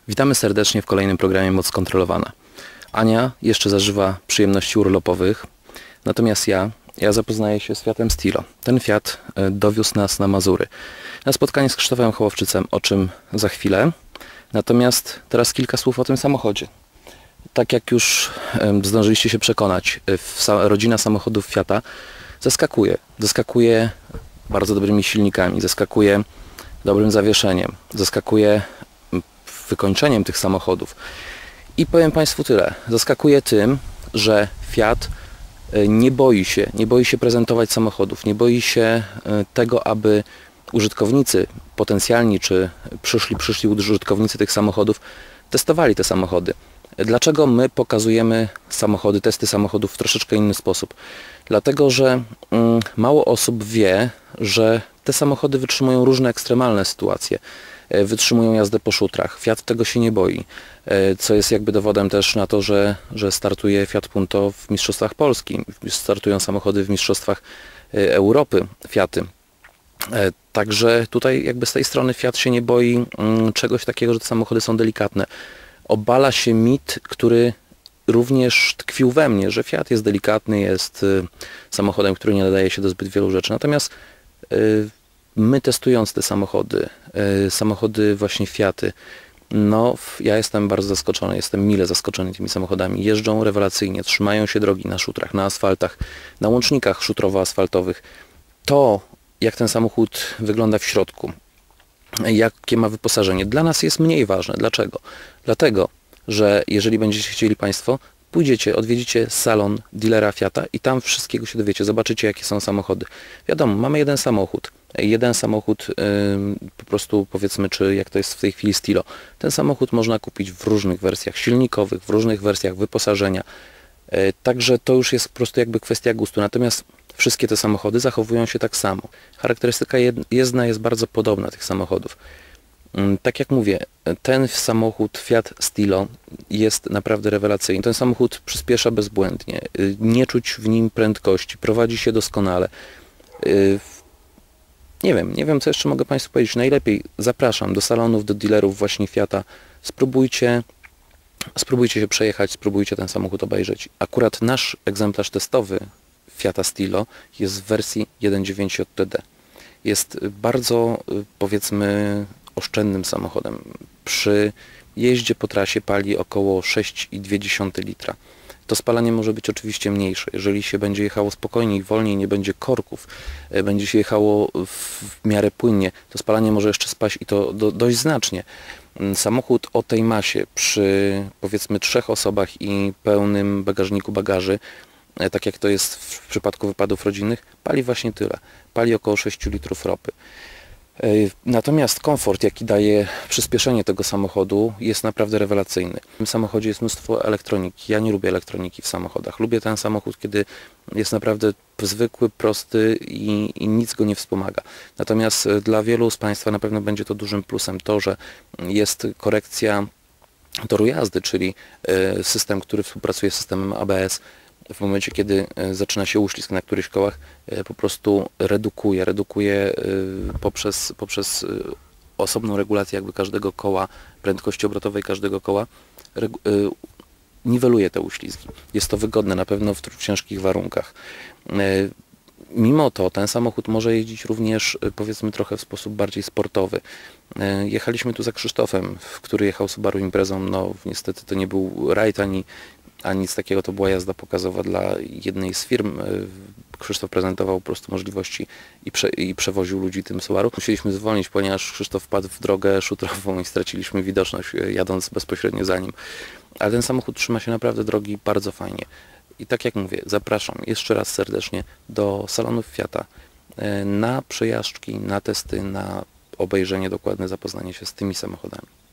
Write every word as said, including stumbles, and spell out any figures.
Witamy serdecznie w kolejnym programie Moc Kontrolowana. Ania jeszcze zażywa przyjemności urlopowych, natomiast ja, ja zapoznaję się z Fiatem Stilo. Ten Fiat dowiózł nas na Mazury, na spotkanie z Krzysztofem Hołowczycem, o czym za chwilę. Natomiast teraz kilka słów o tym samochodzie. Tak jak już zdążyliście się przekonać, rodzina samochodów Fiata zaskakuje. Zaskakuje bardzo dobrymi silnikami, zaskakuje dobrym zawieszeniem, zaskakuje wykończeniem tych samochodów. I powiem Państwu tyle. Zaskakuje tym, że Fiat nie boi się, nie boi się prezentować samochodów, nie boi się tego, aby użytkownicy potencjalni, czy przyszli, przyszli użytkownicy tych samochodów testowali te samochody. Dlaczego my pokazujemy samochody, testy samochodów w troszeczkę inny sposób? Dlatego, że mm, mało osób wie, że te samochody wytrzymują różne ekstremalne sytuacje. Wytrzymują jazdę po szutrach. Fiat tego się nie boi, co jest jakby dowodem też na to, że, że startuje Fiat Punto w Mistrzostwach Polski. Startują samochody w Mistrzostwach Europy Fiaty. Także tutaj jakby z tej strony Fiat się nie boi czegoś takiego, że te samochody są delikatne. Obala się mit, który również tkwił we mnie, że Fiat jest delikatny, jest samochodem, który nie nadaje się do zbyt wielu rzeczy. Natomiast my testując te samochody, samochody właśnie Fiaty, no ja jestem bardzo zaskoczony, jestem mile zaskoczony tymi samochodami. Jeżdżą rewelacyjnie, trzymają się drogi na szutrach, na asfaltach, na łącznikach szutrowo-asfaltowych. To, jak ten samochód wygląda w środku, jakie ma wyposażenie, dla nas jest mniej ważne. Dlaczego? Dlatego, że jeżeli będziecie chcieli Państwo, pójdziecie, odwiedzicie salon dealera Fiata i tam wszystkiego się dowiecie, zobaczycie, jakie są samochody. Wiadomo, mamy jeden samochód, jeden samochód yy, po prostu powiedzmy, czy jak to jest w tej chwili Stilo. Ten samochód można kupić w różnych wersjach silnikowych, w różnych wersjach wyposażenia. Yy, także to już jest po prostu jakby kwestia gustu. Natomiast wszystkie te samochody zachowują się tak samo. Charakterystyka jezdna jest bardzo podobna tych samochodów. Tak jak mówię, ten samochód Fiat Stilo jest naprawdę rewelacyjny. Ten samochód przyspiesza bezbłędnie, nie czuć w nim prędkości, prowadzi się doskonale. Nie wiem, nie wiem co jeszcze mogę Państwu powiedzieć. Najlepiej zapraszam do salonów, do dealerów właśnie Fiata. Spróbujcie, spróbujcie się przejechać, spróbujcie ten samochód obejrzeć. Akurat nasz egzemplarz testowy Fiata Stilo jest w wersji jeden przecinek dziewięć J T D. Jest bardzo, powiedzmy, oszczędnym samochodem. Przy jeździe po trasie pali około sześć przecinek dwa litra. To spalanie może być oczywiście mniejsze. Jeżeli się będzie jechało spokojniej, wolniej, nie będzie korków, będzie się jechało w miarę płynnie, to spalanie może jeszcze spaść i to do, dość znacznie. Samochód o tej masie przy powiedzmy trzech osobach i pełnym bagażniku bagaży, tak jak to jest w przypadku wypadów rodzinnych, pali właśnie tyle. Pali około sześć litrów ropy. Natomiast komfort, jaki daje przyspieszenie tego samochodu, jest naprawdę rewelacyjny. W tym samochodzie jest mnóstwo elektroniki. Ja nie lubię elektroniki w samochodach. Lubię ten samochód, kiedy jest naprawdę zwykły, prosty i, i nic go nie wspomaga. Natomiast dla wielu z Państwa na pewno będzie to dużym plusem to, że jest korekcja toru jazdy, czyli system, który współpracuje z systemem A B S. W momencie, kiedy zaczyna się uślizg na którychś kołach, po prostu redukuje, redukuje poprzez, poprzez osobną regulację jakby każdego koła, prędkości obrotowej każdego koła, niweluje te uślizgi. Jest to wygodne na pewno w ciężkich warunkach. Mimo to ten samochód może jeździć również powiedzmy trochę w sposób bardziej sportowy. Jechaliśmy tu za Krzysztofem, który jechał Subaru Imprezą, no niestety to nie był rajd ani a nic takiego, to była jazda pokazowa dla jednej z firm. Krzysztof prezentował po prostu możliwości i, prze, i przewoził ludzi tym Subaru. Musieliśmy zwolnić, ponieważ Krzysztof wpadł w drogę szutrową i straciliśmy widoczność jadąc bezpośrednio za nim. Ale ten samochód trzyma się naprawdę drogi bardzo fajnie. I tak jak mówię, zapraszam jeszcze raz serdecznie do salonów Fiata na przejażdżki, na testy, na obejrzenie, dokładne zapoznanie się z tymi samochodami.